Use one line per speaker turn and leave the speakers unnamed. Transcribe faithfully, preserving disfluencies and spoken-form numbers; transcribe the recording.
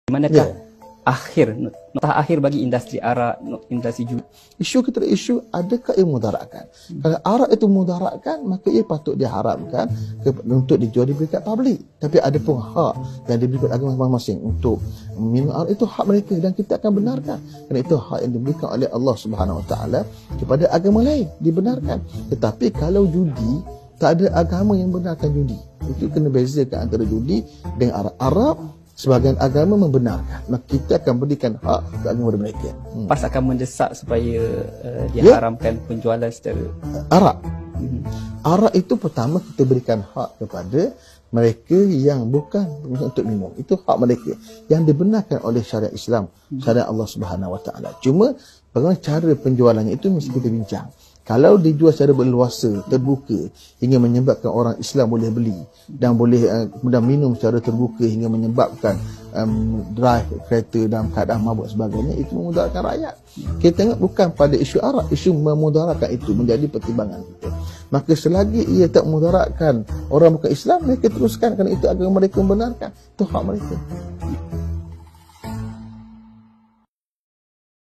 Manakah
Ya.
akhir, notah akhir bagi industri arak, industri judi?
Isu kita ada isu, adakah ia mudaratkan? Hmm. Kalau arak itu mudaratkan, maka ia patut diharapkan ke, untuk dijual di dekat publik. Tapi ada pun hak yang diberikan agama masing-masing untuk minum arak, itu hak mereka dan kita akan benarkan. Kerana itu hak yang diberikan oleh Allah Subhanahu Wa Taala kepada agama lain, dibenarkan. Tetapi kalau judi, tak ada agama yang benarkan judi. Itu kena bezakan antara judi dengan arak. Arab sebahagian agama membenarkan, maka kita akan berikan hak ke agama mereka.
Hmm. PAS akan mendesak supaya uh, diharamkan yeah. penjualan secara
arak.
Hmm.
Arak itu pertama kita berikan hak kepada mereka yang bukan untuk minum. Itu hak mereka yang dibenarkan oleh syariat Islam, syariat Allah Subhanahu Wa Taala. Cuma bagaimana cara penjualannya itu mesti kita bincang. Kalau dijual secara berluasa, terbuka, hingga menyebabkan orang Islam boleh beli dan boleh uh, kemudian minum secara terbuka hingga menyebabkan um, drive kereta dalam keadaan mabuk sebagainya, itu memudaratkan rakyat. Kita tengok bukan pada isu arak, isu memudaratkan itu menjadi pertimbangan kita. Maka selagi ia tak memudaratkan orang bukan Islam, mereka teruskan kerana itu agama mereka membenarkan. Itu hak mereka.